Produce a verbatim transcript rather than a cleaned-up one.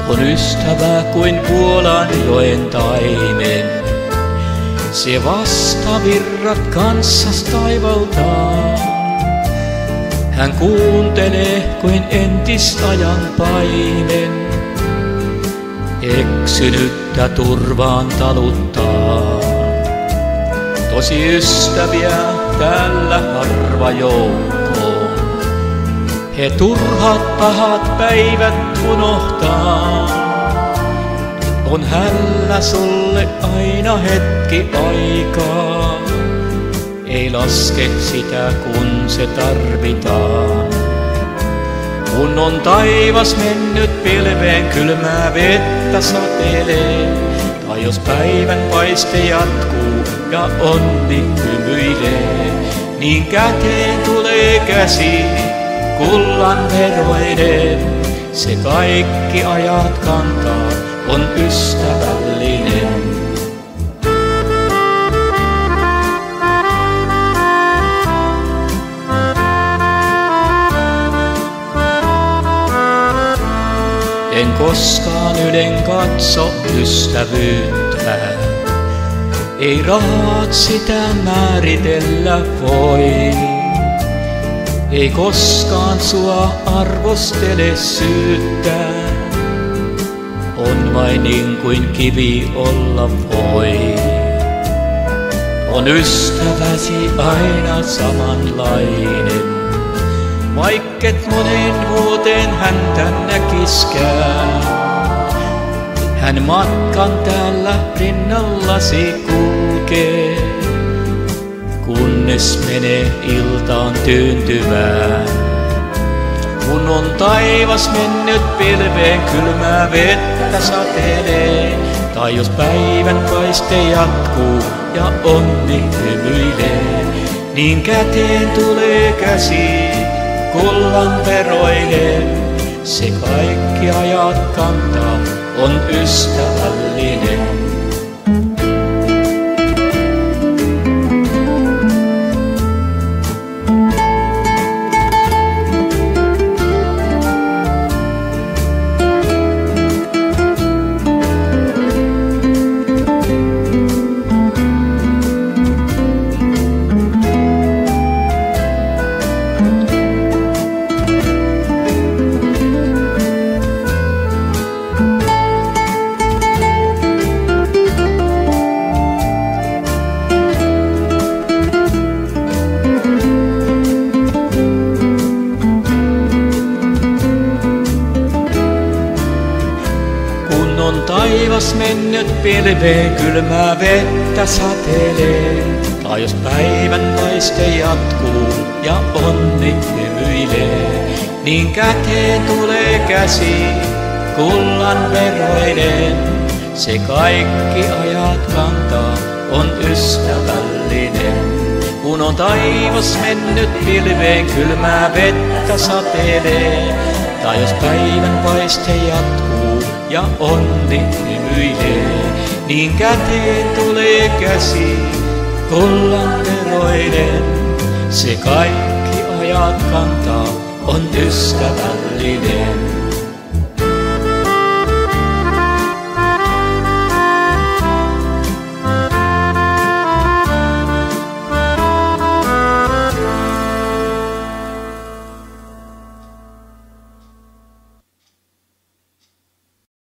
On ystävä kuin Puolan joen taimen. Se vastavirrat kanssas taivaltaan. Hän kuuntelee kuin entisajan paimen. Eksynyttä turvaan taluttaa. Tosi ystäviä tällä harva joukko. He turhat pahat päivät unohtaa. On hällä sulle aina hetki aikaa. Ei laske sitä kun se tarvitaan. Kun on taivas mennyt pilveen kylmää vettä satelee. Tai jos päivän paiste jatkuu ja onni hymyilee. Niin käteen tulee käsi kullan veroinen. Se kaikki ajat kantaa, on ystävällinen. En koskaan ylen katso ystävyyttä. Ei rahat sitä määritellä voi. Ei koskaan sua arvostele syyttää. On vain niin kuin kivi olla voi. On ystäväsi aina samanlainen. Vaikket monen vuoteen häntä näkiskään. Hän matkan täällä rinnallasi kulkee. Kunnes menee iltaan tyyntyvään. Kun on taivas mennyt pilveen kylmää vettä satelee. Tai jos päivän kaiste jatkuu ja onni hymyilee. Niin käteen tulee käsi kullan veroinen. Se kaikki ajat kantaa, on ystävällinen. On taivas mennyt pilveen kylmää vettä satelee. Tai jos päivän paiste jatkuu ja onni hymyilee. Niin käteen tulee käsi kullan veroinen. Se kaikki ajat kantaa, on ystävällinen. Kun on taivas mennyt pilveen kylmää vettä satelee. Tai jos päivän paiste jatkuu ja onni hymyilee. Niin käteen tulee käsi kullan veroinen. Se kaikki ajat kantaa, on ystävällinen.